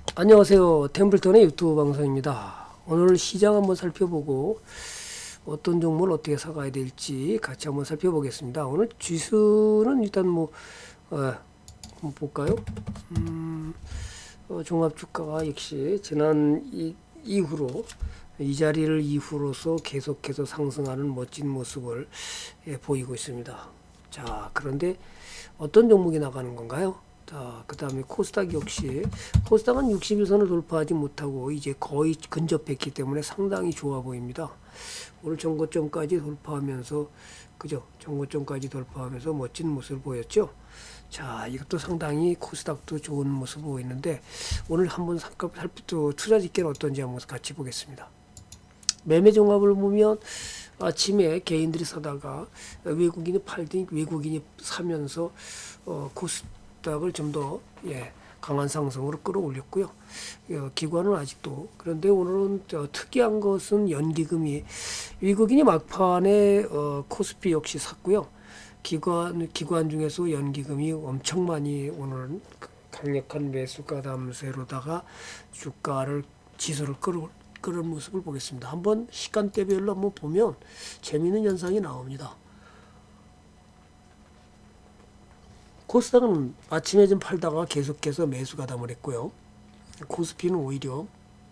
안녕하세요. 템플턴의 유튜브 방송입니다. 오늘 시장 한번 살펴보고 어떤 종목을 어떻게 사가야 될지 같이 한번 살펴보겠습니다. 오늘 지수는 일단 한번 볼까요? 종합주가가 역시 지난 이후로 이 자리를 이후로서 계속해서 상승하는 멋진 모습을 보이고 있습니다. 자, 그런데 어떤 종목이 나가는 건가요? 자, 그 다음에 코스닥 역시 코스닥은 61선을 돌파하지 못하고 이제 거의 근접했기 때문에 상당히 좋아 보입니다. 오늘 전고점까지 돌파하면서 그죠? 전고점까지 돌파하면서 멋진 모습을 보였죠. 자, 이것도 상당히 코스닥도 좋은 모습을 보이는데 오늘 한번 투자 집계는 어떤지 한번 같이 보겠습니다. 매매 종합을 보면 아침에 개인들이 사다가 외국인이 팔더니 외국인이 사면서 코스닥을 좀 더 강한 상승으로 끌어올렸고요. 기관은 아직도 그런데 오늘은 특이한 것은 연기금이 외국인이 막판에 코스피 역시 샀고요. 기관 중에서 연기금이 엄청 많이 오늘은 강력한 매수가 담세로다가 지수를 끌은 모습을 보겠습니다. 한번 시간대별로 한번 보면 재미있는 현상이 나옵니다. 코스닥은 아침에 좀 팔다가 계속해서 매수 가담을 했고요. 코스피는 오히려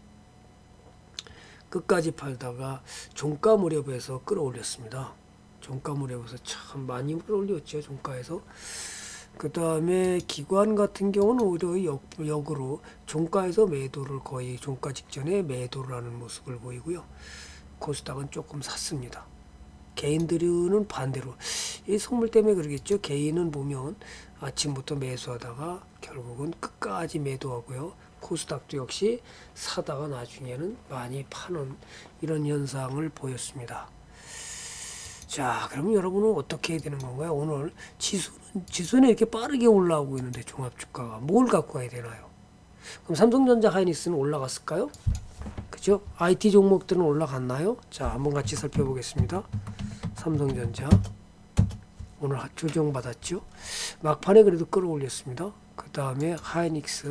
끝까지 팔다가 종가 무렵에서 끌어올렸습니다. 종가 무렵에서 참 많이 끌어올렸죠. 종가에서. 그 다음에 기관 같은 경우는 오히려 역으로 종가에서 매도를 거의 종가 직전에 매도를 하는 모습을 보이고요. 코스닥은 조금 샀습니다. 개인들은 반대로 이 선물 때문에 그러겠죠. 개인은 보면 아침부터 매수하다가 결국은 끝까지 매도하고요. 코스닥도 역시 사다가 나중에는 많이 파는 이런 현상을 보였습니다. 자, 그럼 여러분은 어떻게 해야 되는 건가요? 오늘 지수는 이렇게 빠르게 올라오고 있는데 종합주가가 뭘 갖고 가야 되나요? 그럼 삼성전자 하이닉스는 올라갔을까요? 그죠? IT 종목들은 올라갔나요? 자, 한번 같이 살펴보겠습니다. 삼성전자 오늘 조정받았죠. 막판에 그래도 끌어올렸습니다. 그 다음에 하이닉스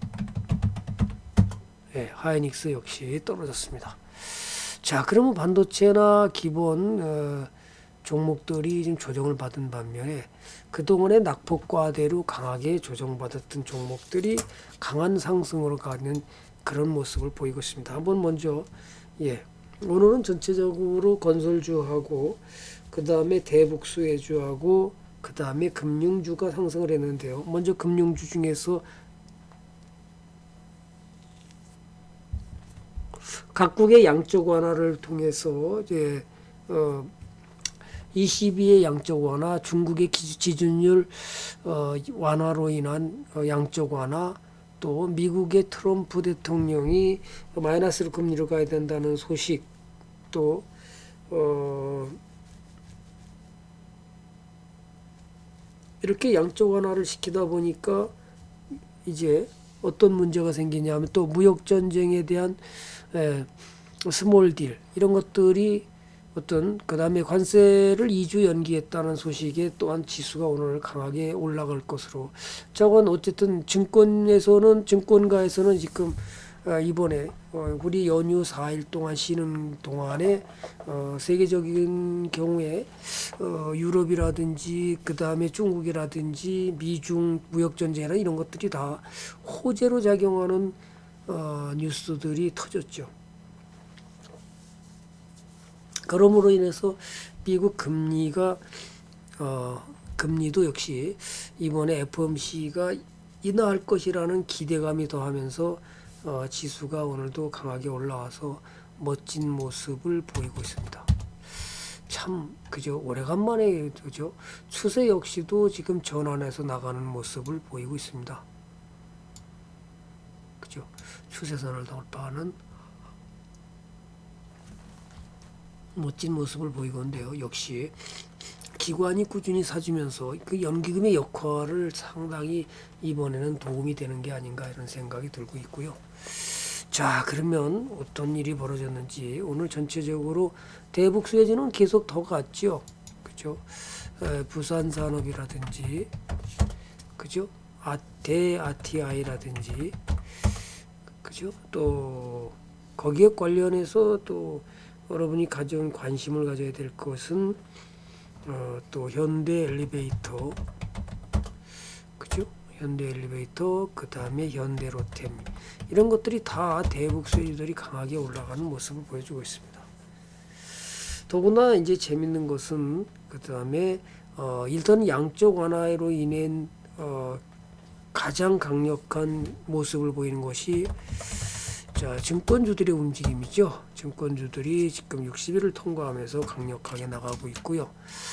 하이닉스 역시 떨어졌습니다. 자, 그러면 반도체나 기본 종목들이 지금 조정을 받은 반면에 그동안에 낙폭과대로 강하게 조정받았던 종목들이 강한 상승으로 가는 그런 모습을 보이고 있습니다. 한번 먼저 오늘은 전체적으로 건설주하고 그 다음에 대북수혜주하고 그 다음에 금융주가 상승을 했는데요. 먼저 금융주 중에서 각국의 양적 완화를 통해서 이제 22의 양적 완화, 중국의 지준율 완화로 인한 양적 완화, 또 미국의 트럼프 대통령이 마이너스로 금리를 가야 된다는 소식, 또 이렇게 양적 완화를 시키다 보니까 이제 어떤 문제가 생기냐면 또 무역 전쟁에 대한 스몰 딜 이런 것들이 그 다음에 관세를 2주 연기했다는 소식에 또한 지수가 오늘 강하게 올라갈 것으로. 저건 어쨌든 증권가에서는 지금 이번에 우리 연휴 4일 동안 쉬는 동안에 세계적인 경우에 유럽이라든지 그 다음에 중국이라든지 미중 무역전쟁이나 이런 것들이 다 호재로 작용하는 뉴스들이 터졌죠. 그러므로 인해서 미국 금리도 역시 이번에 FOMC가 인하할 것이라는 기대감이 더하면서 지수가 오늘도 강하게 올라와서 멋진 모습을 보이고 있습니다. 참 그죠? 오래간만에 그죠? 추세 역시도 지금 전환해서 나가는 모습을 보이고 있습니다. 그죠? 추세선을 돌파하는 멋진 모습을 보이고 있는데요. 역시 기관이 꾸준히 사주면서 그 연기금의 역할을 상당히 이번에는 도움이 되는 게 아닌가 이런 생각이 들고 있고요. 자, 그러면 어떤 일이 벌어졌는지 오늘 전체적으로 대북 수혜주는 계속 더 갔죠. 그죠? 부산산업이라든지 그죠? 대RTI라든지 그죠? 또 거기에 관련해서 또 여러분이 가진 관심을 가져야 될 것은 또 현대 엘리베이터, 그죠? 현대 엘리베이터, 그 다음에 현대 로템, 이런 것들이 다 대북 수혜주들이 강하게 올라가는 모습을 보여주고 있습니다. 더구나 이제 재밌는 것은 그 다음에 일단 양적 완화로 인한 가장 강력한 모습을 보이는 것이 자, 증권주들의 움직임이죠. 증권주들이 지금 60일을 통과하면서 강력하게 나가고 있고요.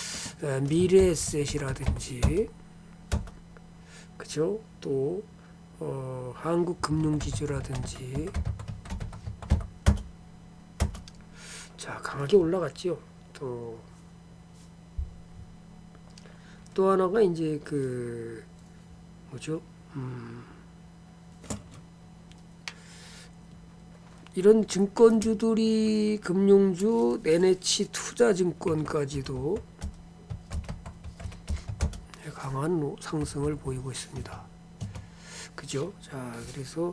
미래에셋이라든지, 그죠? 또 한국금융지주라든지, 자, 강하게 올라갔죠. 또 하나가 이제 그 뭐죠? 이런 증권주들이 금융주, NH 투자증권까지도 강한 상승을 보이고 있습니다. 그죠? 자, 그래서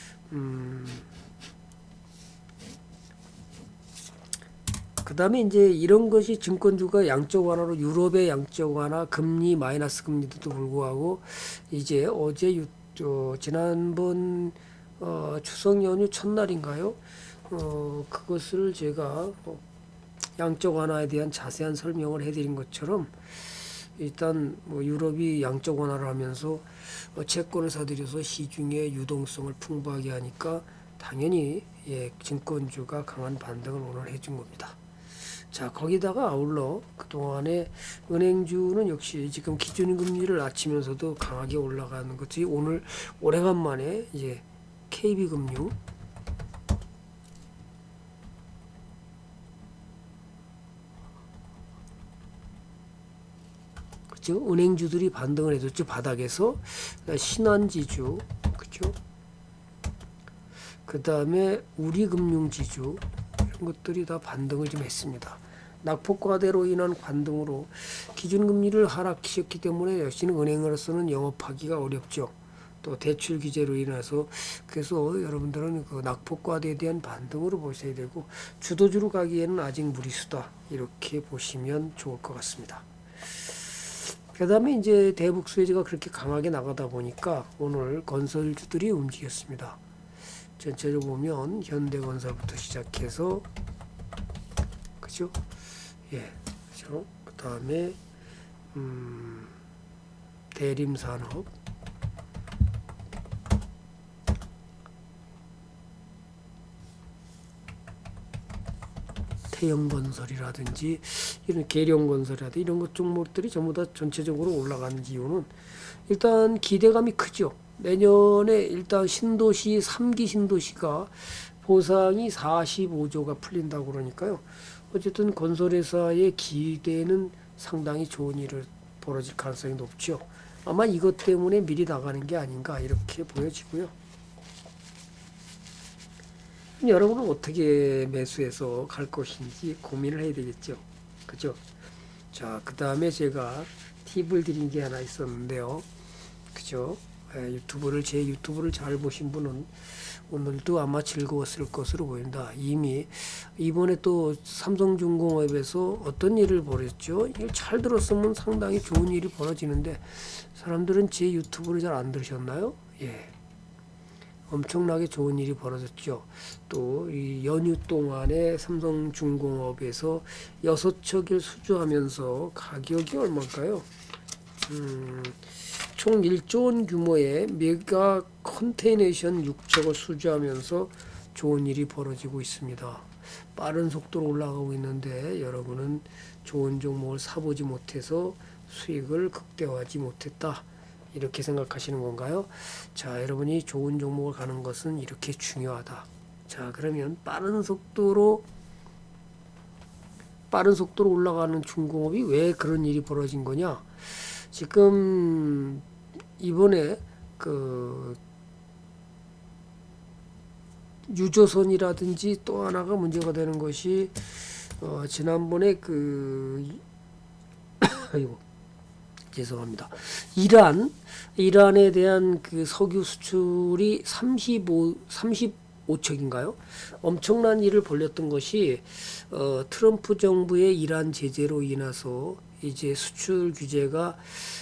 그 다음에 이제 이런 것이 증권주가 양적 완화로 유럽의 양적 완화, 금리 마이너스 금리도 불구하고 이제 어제 지난번 추석 연휴 첫날인가요? 그것을 제가 양적 완화에 대한 자세한 설명을 해드린 것처럼 일단 뭐 유럽이 양적 완화를 하면서 채권을 사들여서 시중의 유동성을 풍부하게 하니까 당연히 증권주가 강한 반등을 오늘 해준 겁니다. 자, 거기다가 아울러 그동안에 은행주는 역시 지금 기준금리를 낮추면서도 강하게 올라가는 것이 오늘 오래간만에 이제 KB금융, 그죠? 은행주들이 반등을 해줬죠. 바닥에서. 신한지주, 그죠? 그 다음에 우리금융지주, 이런 것들이 다 반등을 좀 했습니다. 낙폭과대로 인한 반등으로 기준금리를 하락시켰기 때문에 역시는 은행으로서는 영업하기가 어렵죠. 또 대출 규제로 인해서. 그래서 여러분들은 그 낙폭과대에 대한 반등으로 보셔야 되고, 주도주로 가기에는 아직 무리수다, 이렇게 보시면 좋을 것 같습니다. 그 다음에 이제 대북 수혜주가 그렇게 강하게 나가다 보니까 오늘 건설주들이 움직였습니다. 전체적으로 보면 현대건설부터 시작해서, 그죠? 예, 그죠? 그 다음에 대림산업, 태영건설이라든지 이런 계룡건설이라든지 이런 것 종목들이 전부 다 전체적으로 올라가는 이유는 일단 기대감이 크죠. 내년에 일단 신도시 3기 신도시가 보상이 45조가 풀린다고 그러니까요. 어쨌든 건설회사의 기대는 상당히 좋은 일을 벌어질 가능성이 높죠. 아마 이것 때문에 미리 나가는 게 아닌가 이렇게 보여지고요. 여러분은 어떻게 매수해서 갈 것인지 고민을 해야 되겠죠. 그죠? 자, 그 다음에 제가 팁을 드린 게 하나 있었는데요. 그죠? 제 유튜브를 잘 보신 분은 오늘도 아마 즐거웠을 것으로 보인다. 이미 이번에 또 삼성중공업에서 어떤 일을 벌였죠? 이걸 잘 들었으면 상당히 좋은 일이 벌어지는데 사람들은 제 유튜브를 잘 안 들으셨나요? 예. 엄청나게 좋은 일이 벌어졌죠. 또 이 연휴 동안에 삼성중공업에서 6척을 수주하면서 가격이 얼마일까요? 총 1조 원 규모의 메가 컨테이너션 6척을 수주하면서 좋은 일이 벌어지고 있습니다. 빠른 속도로 올라가고 있는데 여러분은 좋은 종목을 사보지 못해서 수익을 극대화하지 못했다, 이렇게 생각하시는 건가요? 자, 여러분이 좋은 종목을 가는 것은 이렇게 중요하다. 자, 그러면 빠른 속도로 올라가는 중공업이 왜 그런 일이 벌어진 거냐? 지금 이번에 그 유조선이라든지 또 하나가 문제가 되는 것이 지난번에 죄송합니다. 이란에 대한 그 석유 수출이 35척인가요? 엄청난 일을 벌였던 것이 트럼프 정부의 이란 제재로 인해서 이제 수출 규제가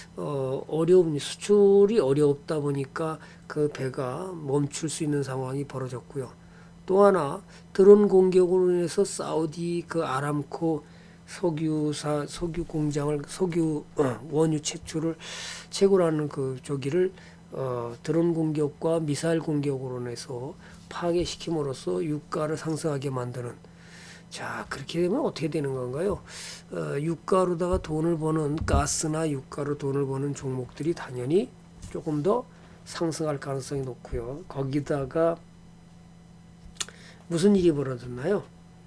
수출이 어렵다 보니까 그 배가 멈출 수 있는 상황이 벌어졌고요. 또 하나 드론 공격으로 인해서 사우디 그 아람코 석유 공장을 원유 채취를 채굴하는 그 저기를 드론 공격과 미사일 공격으로 인해서 파괴시킴으로써 유가를 상승하게 만드는. 자, 그렇게 되면 어떻게 되는 건가요? 유가로다가 돈을 버는 가스나 유가로 돈을 버는 종목들이 당연히 조금 더 상승할 가능성이 높고요. 거기다가 무슨 일이 벌어졌나요?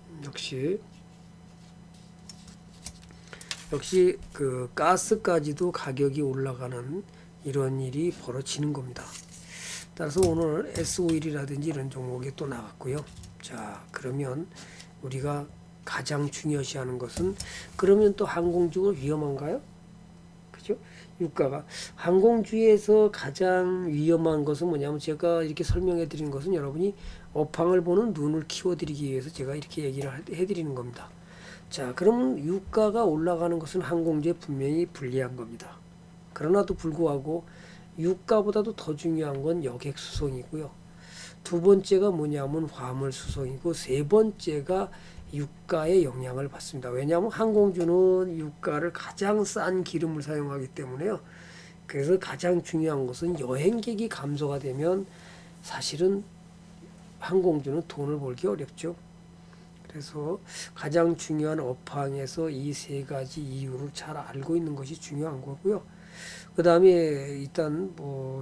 역시 그 가스까지도 가격이 올라가는 이런 일이 벌어지는 겁니다. 따라서 오늘 S-오일이라든지 이런 종목이 또 나왔고요. 자, 그러면 우리가 가장 중요시하는 것은, 그러면 또 항공주가 위험한가요? 그죠? 유가가 항공주에서 가장 위험한 것은 뭐냐면, 제가 이렇게 설명해 드린 것은 여러분이 업황을 보는 눈을 키워 드리기 위해서 제가 이렇게 얘기를 해 드리는 겁니다. 자, 그러면 유가가 올라가는 것은 항공주에 분명히 불리한 겁니다. 그러나도 불구하고 유가보다도 더 중요한 건 여객 수송이고요. 두 번째가 뭐냐면 화물 수송이고, 세 번째가 유가의 영향을 받습니다. 왜냐하면 항공주는 유가를 가장 싼 기름을 사용하기 때문에요. 그래서 가장 중요한 것은 여행객이 감소가 되면 사실은 항공주는 돈을 벌기 어렵죠. 그래서 가장 중요한 업황에서 이 세 가지 이유를 잘 알고 있는 것이 중요한 거고요. 그 다음에 일단 뭐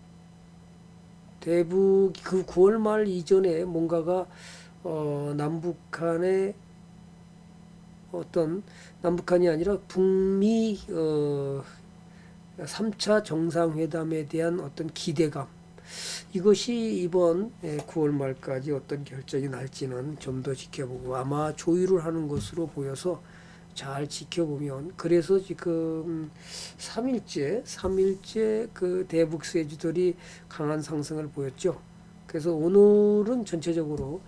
대북 그 9월 말 이전에 뭔가가 남북한의 남북한이 아니라 북미 3차 정상회담에 대한 어떤 기대감, 이것이 이번 9월 말까지 어떤 결정이 날지는 좀 더 지켜보고, 아마 조율을 하는 것으로 보여서 잘 지켜보면, 그래서 지금 3일째 그 대북 세주들이 강한 상승을 보였죠. 그래서 오늘은 전체적으로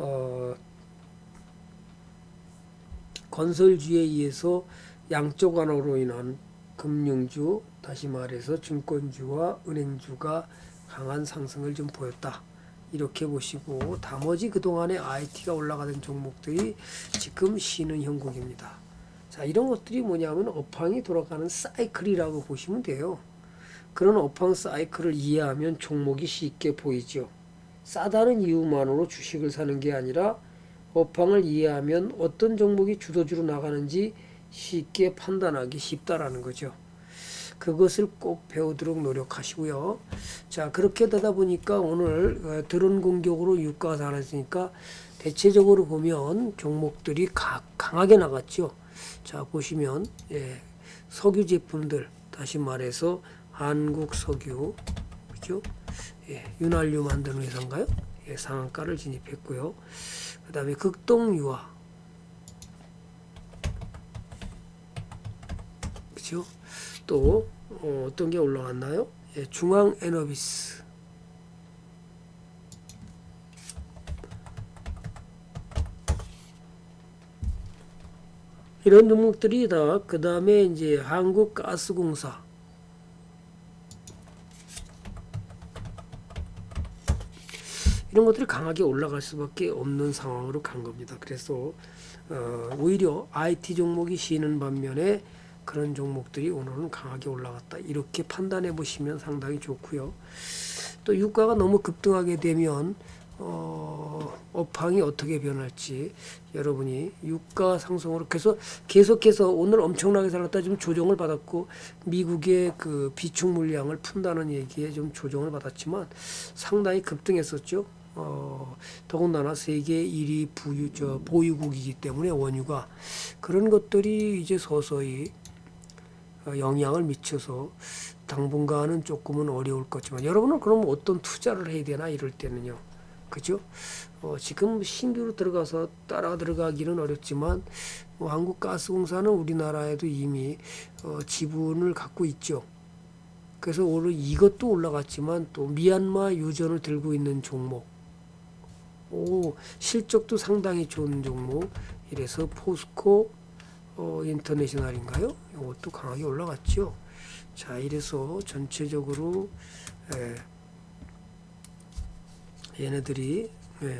건설주에 의해서 양적 완화로 인한 금융주, 다시 말해서 증권주와 은행주가 강한 상승을 좀 보였다, 이렇게 보시고, 나머지 그동안에 IT가 올라가던 종목들이 지금 쉬는 형국입니다. 자, 이런 것들이 뭐냐면 업황이 돌아가는 사이클이라고 보시면 돼요. 그런 업황 사이클을 이해하면 종목이 쉽게 보이죠. 싸다는 이유만으로 주식을 사는 게 아니라 업황을 이해하면 어떤 종목이 주도주로 나가는지 쉽게 판단하기 쉽다라는 거죠. 그것을 꼭 배우도록 노력하시고요. 자, 그렇게 되다 보니까 오늘 드론 공격으로 유가가 달았으니까 대체적으로 보면 종목들이 강하게 나갔죠. 자, 보시면 석유 제품들, 다시 말해서 한국 석유, 그죠? 윤활유 만드는 회사인가요? 상한가를 진입했고요. 그 다음에 극동유화, 그죠? 또 어떤 게 올라갔나요? 중앙에너비스, 이런 종목들이 다, 그 다음에 이제 한국가스공사, 이런 것들이 강하게 올라갈 수밖에 없는 상황으로 간 겁니다. 그래서 오히려 IT 종목이 쉬는 반면에 그런 종목들이 오늘은 강하게 올라갔다, 이렇게 판단해 보시면 상당히 좋고요. 또 유가가 너무 급등하게 되면 업황이 어떻게 변할지, 여러분이 유가 상승으로 계속해서 오늘 엄청나게 살았다 지금 조정을 받았고, 미국의 그 비축 물량을 푼다는 얘기에 좀 조정을 받았지만 상당히 급등했었죠. 더군다나 세계 1위 보유국이기 때문에 원유가, 그런 것들이 이제 서서히 영향을 미쳐서 당분간은 조금은 어려울 거지만, 여러분은 그럼 어떤 투자를 해야 되나, 이럴 때는요. 그죠? 지금 신규로 들어가서 따라 들어가기는 어렵지만 한국가스공사는 우리나라에도 이미 지분을 갖고 있죠. 그래서 오늘 이것도 올라갔지만 또 미얀마 유전을 들고 있는 종목, 실적도 상당히 좋은 종목. 이래서 포스코 인터내셔널인가요? 이것도 강하게 올라갔죠. 자, 이래서 전체적으로 얘네들이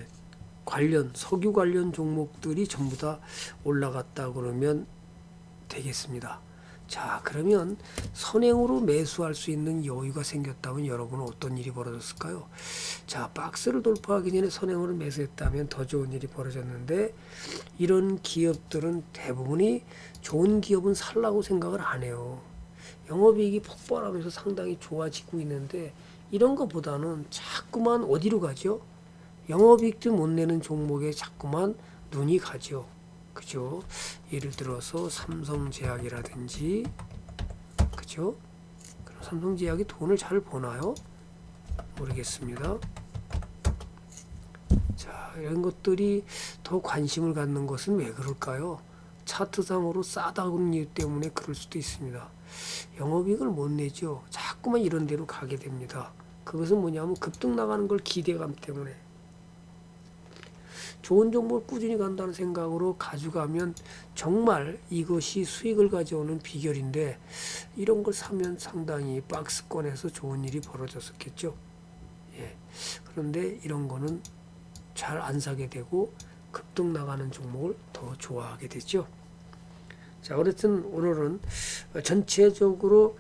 석유 관련 종목들이 전부 다 올라갔다 그러면 되겠습니다. 자, 그러면 선행으로 매수할 수 있는 여유가 생겼다면 여러분은 어떤 일이 벌어졌을까요? 자, 박스를 돌파하기 전에 선행으로 매수했다면 더 좋은 일이 벌어졌는데, 이런 기업들은 대부분이 좋은 기업은 살라고 생각을 안 해요. 영업이익이 폭발하면서 상당히 좋아지고 있는데, 이런 것보다는 자꾸만 어디로 가죠? 영업이익도 못 내는 종목에 자꾸만 눈이 가죠. 그죠? 예를 들어서 삼성제약이라든지, 그죠? 그럼 삼성제약이 돈을 잘 버나요? 모르겠습니다. 자, 이런 것들이 더 관심을 갖는 것은 왜 그럴까요? 차트상으로 싸다는 이유 때문에 그럴 수도 있습니다. 영업이익을 못 내죠. 자꾸만 이런 데로 가게 됩니다. 그것은 뭐냐면 급등 나가는 걸 기대감 때문에. 좋은 종목을 꾸준히 간다는 생각으로 가져가면 정말 이것이 수익을 가져오는 비결인데, 이런 걸 사면 상당히 박스권에서 좋은 일이 벌어졌었겠죠. 예. 그런데 이런 거는 잘 안 사게 되고 급등 나가는 종목을 더 좋아하게 되죠. 자, 어쨌든 오늘은 전체적으로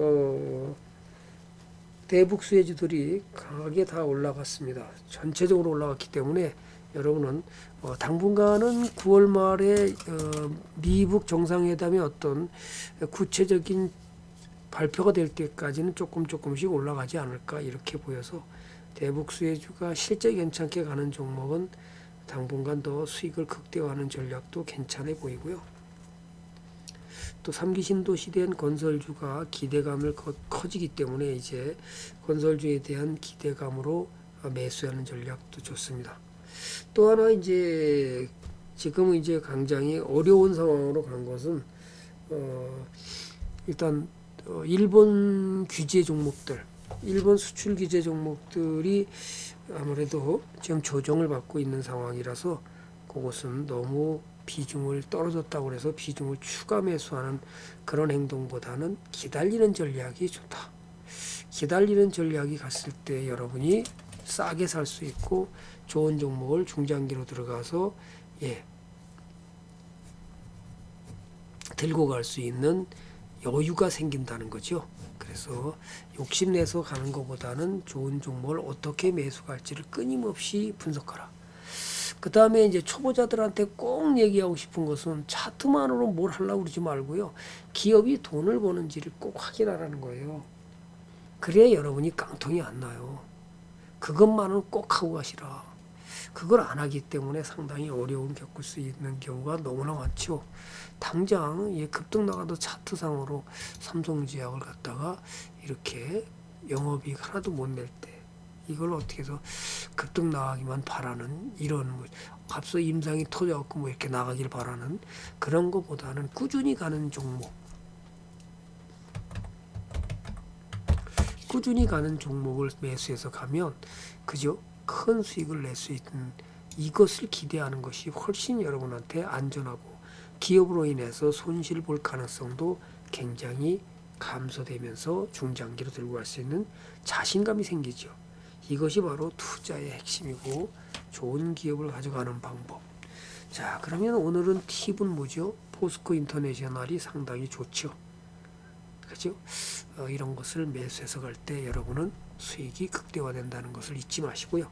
대북 수혜주들이 강하게 다 올라갔습니다. 전체적으로 올라갔기 때문에 여러분은 당분간은 9월 말에 미북 정상회담의 어떤 구체적인 발표가 될 때까지는 조금씩 올라가지 않을까 이렇게 보여서, 대북 수혜주가 실제 괜찮게 가는 종목은 당분간 더 수익을 극대화하는 전략도 괜찮아 보이고요. 또 3기 신도시에 대한 건설주가 기대감을 커지기 때문에 이제 건설주에 대한 기대감으로 매수하는 전략도 좋습니다. 또 하나 이제 지금 이제 굉장히 어려운 상황으로 간 것은 일단 일본 규제 종목들, 일본 수출 규제 종목들이 아무래도 지금 조정을 받고 있는 상황이라서 그것은 너무 비중을 떨어졌다고 해서 비중을 추가 매수하는 그런 행동보다는 기다리는 전략이 좋다. 기다리는 전략이 갔을 때 여러분이 싸게 살 수 있고 좋은 종목을 중장기로 들어가서 들고 갈 수 있는 여유가 생긴다는 거죠. 그래서 욕심내서 가는 것보다는 좋은 종목을 어떻게 매수할지를 끊임없이 분석하라. 그 다음에 이제 초보자들한테 꼭 얘기하고 싶은 것은 차트만으로 뭘 하려고 그러지 말고요. 기업이 돈을 버는지를 꼭 확인하라는 거예요. 그래야 여러분이 깡통이 안 나요. 그것만은 꼭 하고 가시라. 그걸 안 하기 때문에 상당히 어려움 겪을 수 있는 경우가 너무나 많죠. 당장 급등 나가도 차트상으로 삼성제약을 갖다가 이렇게 영업이익 하나도 못 낼 때 이걸 어떻게 해서 급등 나가기만 바라는 이런 앞서 임상이 터져갖고 이렇게 나가길 바라는 그런 것보다는 꾸준히 가는 종목, 꾸준히 가는 종목을 매수해서 가면 그죠? 큰 수익을 낼 수 있는 이것을 기대하는 것이 훨씬 여러분한테 안전하고 기업으로 인해서 손실 볼 가능성도 굉장히 감소되면서 중장기로 들고 갈 수 있는 자신감이 생기죠. 이것이 바로 투자의 핵심이고 좋은 기업을 가져가는 방법. 자, 그러면 오늘은 팁은 뭐죠? 포스코 인터내셔널이 상당히 좋죠. 그죠? 이런 것을 매수해서 갈 때 여러분은 수익이 극대화된다는 것을 잊지 마시고요.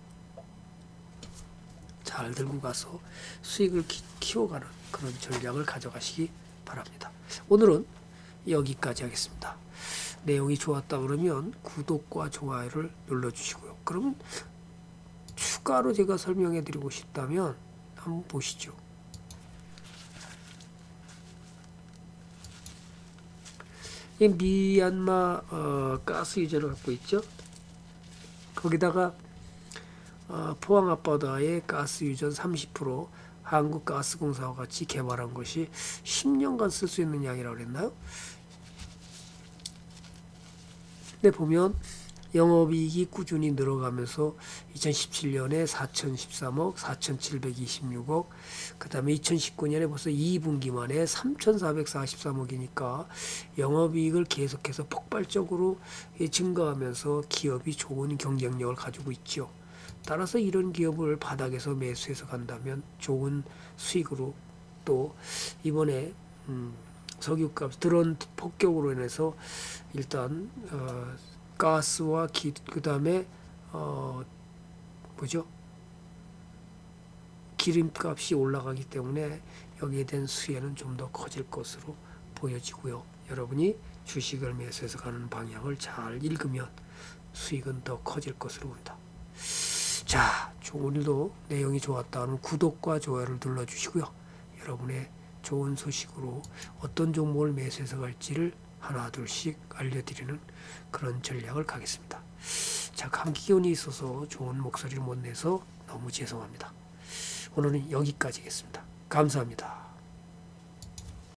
잘 들고 가서 수익을 키워가는 그런 전략을 가져가시기 바랍니다. 오늘은 여기까지 하겠습니다. 내용이 좋았다 그러면 구독과 좋아요를 눌러주시고요. 그러면 추가로 제가 설명해 드리고 싶다면 한번 보시죠. 이 미얀마 가스 유전을 갖고 있죠. 거기다가 포항 앞바다에 가스 유전 30%, 한국가스공사와 같이 개발한 것이 10년간 쓸 수 있는 양이라고 그랬나요? 근데 보면 영업이익이 꾸준히 늘어가면서 2017년에 4,013억, 4,726억, 그 다음에 2019년에 벌써 2분기 만에 3,443억이니까 영업이익을 계속해서 폭발적으로 증가하면서 기업이 좋은 경쟁력을 가지고 있죠. 따라서 이런 기업을 바닥에서 매수해서 간다면 좋은 수익으로, 또 이번에 석유값 드론 폭격으로 인해서 일단 가스와 그 다음에 뭐죠? 기름값이 올라가기 때문에 여기에 대한 수혜는 좀 더 커질 것으로 보여지고요. 여러분이 주식을 매수해서 가는 방향을 잘 읽으면 수익은 더 커질 것으로 본다. 자, 오늘도 내용이 좋았다면 구독과 좋아요를 눌러주시고요. 여러분의 좋은 소식으로 어떤 종목을 매수해서 갈지를 하나 둘씩 알려드리는 그런 전략을 가겠습니다. 자, 감기 기운이 있어서 좋은 목소리를 못 내서 너무 죄송합니다. 오늘은 여기까지겠습니다. 감사합니다.